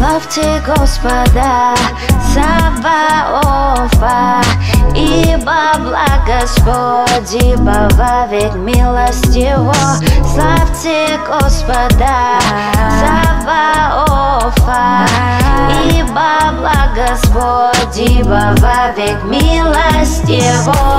Славьте Господа Саваофа, ибо благ Господь, ибо вовек милость Его. Славьте Господа Саваофа, ибо благ Господь, ибо вовек милость Его.